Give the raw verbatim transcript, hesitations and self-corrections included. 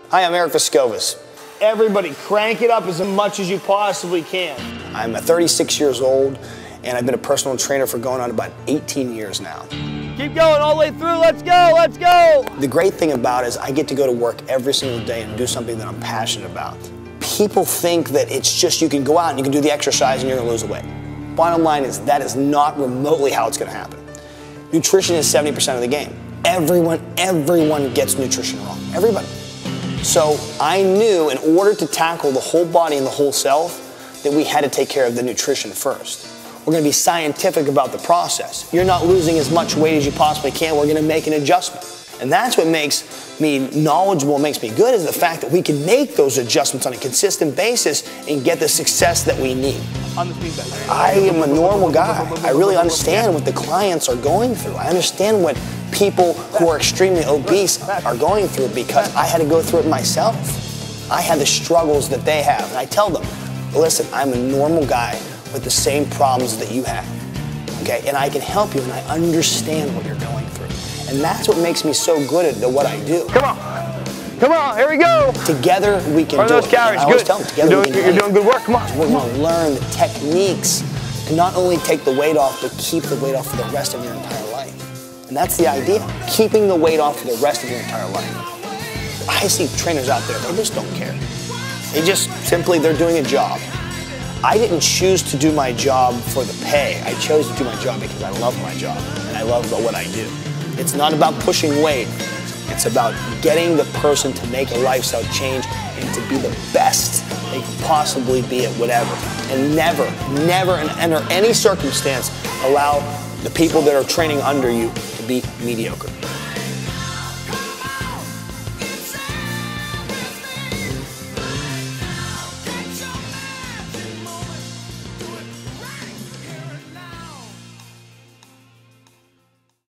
Hi, I'm Eric Vescovis. Everybody, crank it up as much as you possibly can. I'm thirty-six years old, and I've been a personal trainer for going on about eighteen years now. Keep going all the way through, let's go, let's go! The great thing about it is I get to go to work every single day and do something that I'm passionate about. People think that it's just you can go out and you can do the exercise and you're gonna lose weight. Bottom line is that is not remotely how it's gonna happen. Nutrition is seventy percent of the game. Everyone, everyone gets nutrition wrong, everybody. So I knew in order to tackle the whole body and the whole self that we had to take care of the nutrition first. We're gonna be scientific about the process. You're not losing as much weight as you possibly can. We're gonna make an adjustment. And that's what makes me knowledgeable, makes me good, is the fact that we can make those adjustments on a consistent basis and get the success that we need. I am a normal guy. I really understand what the clients are going through. I understand what people who are extremely obese are going through because I had to go through it myself. I had the struggles that they have. And I tell them, listen, I'm a normal guy with the same problems that you have. Okay? And I can help you and I understand what you're going through. And that's what makes me so good at what I do. Come on. Come on, here we go. Together we can Run do those it. calories, I always good. tell them, together You're we doing, can you're do doing good work, come on. We're going to learn the techniques to not only take the weight off, but keep the weight off for the rest of your entire life. And that's the idea, keeping the weight off for the rest of your entire life. I see trainers out there, they just don't care. They just simply, they're doing a job. I didn't choose to do my job for the pay. I chose to do my job because I love my job and I love what I do. It's not about pushing weight. It's about getting the person to make a lifestyle change and to be the best they can possibly be at whatever. And never, never, and under any circumstance, allow the people that are training under you to be mediocre.